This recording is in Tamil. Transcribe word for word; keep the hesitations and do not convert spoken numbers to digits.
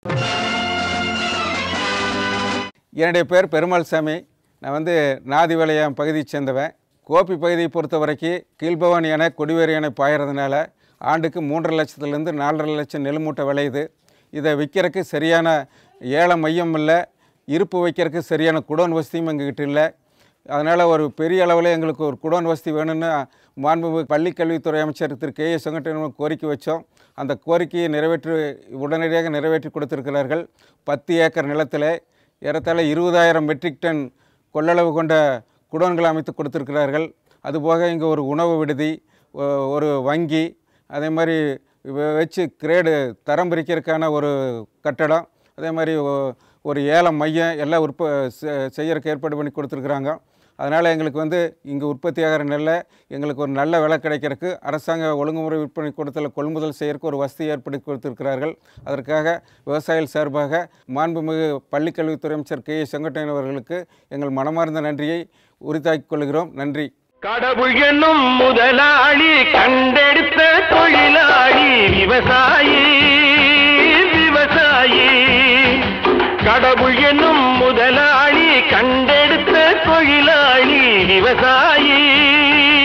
என்னுடைய பேர் பெருமாள் சாமி. நான் வந்து நாதிபாளையம் பகுதியை சேர்ந்தவன். கோபி பகுதியை பொறுத்த வரைக்கும் கீழ்பவானி அணை கொடிவேரி அணை பாயறதுனால ஆண்டுக்கு மூன்றரை லட்சத்துலேருந்து நாலரை லட்சம் நெல் மூட்டை விளையுது. இதை விற்கிறதுக்கு சரியான ஏல மையம் இல்லை, இருப்பு வைக்கிறதுக்கு சரியான குடோன் வசதியும் எங்ககிட்ட இல்லை. அதனால் ஒரு பெரிய அளவில் எங்களுக்கு ஒரு குடோன் வசதி வேணும்னு மாண்புமிகு பள்ளிக்கல்வித்துறை அமைச்சர் திரு கே ஏ செங்கோட்டையன் கோரிக்கை வச்சோம். அந்த கோரிக்கையை நிறைவேற்றி உடனடியாக நிறைவேற்றி கொடுத்திருக்கிறார்கள். பத்து ஏக்கர் நிலத்தில் ஏறத்தாழ இருபதாயிரம் மெட்ரிக் டன் கொள்ளளவு கொண்ட குடோன்களை அமைத்து கொடுத்திருக்கிறார்கள். அதுபோக இங்கே ஒரு உணவு விடுதி, ஒரு வங்கி, அதே மாதிரி வச்சு கிரேடு தரம் பிரிக்கிறதுக்கான ஒரு கட்டடம், அதே மாதிரி ஒரு ஏலம் மையம் எல்லாம் உற்ப செய்யறதுக்கு ஏற்பாடு பண்ணி கொடுத்துருக்குறாங்க. அதனால் எங்களுக்கு வந்து இங்கே உற்பத்தி ஆகிற நெல்லை எங்களுக்கு ஒரு நல்ல விலை கிடைக்கிறதுக்கு அரசாங்க ஒழுங்குமுறை விற்பனை கூடத்தில் கொள்முதல் செய்யறதுக்கு ஒரு வசதி ஏற்படுத்தி கொடுத்துருக்கிறார்கள். அதற்காக விவசாயிகள் சார்பாக மாண்புமிகு பள்ளிக்கல்வித்துறை அமைச்சர் கே ஏ செங்கோட்டையன் அவர்களுக்கு எங்கள் மனமார்ந்த நன்றியை உரித்தாக்கிக் கொள்கிறோம். நன்றி. கடவுள் என்னும் முதலாளி கண்டெடுத்த தொழிலாளி விவசாயி விவசாயி கடவுள் என்னும் முதலாளி கண்டெடுத்த தொழிலாளி விவசாயி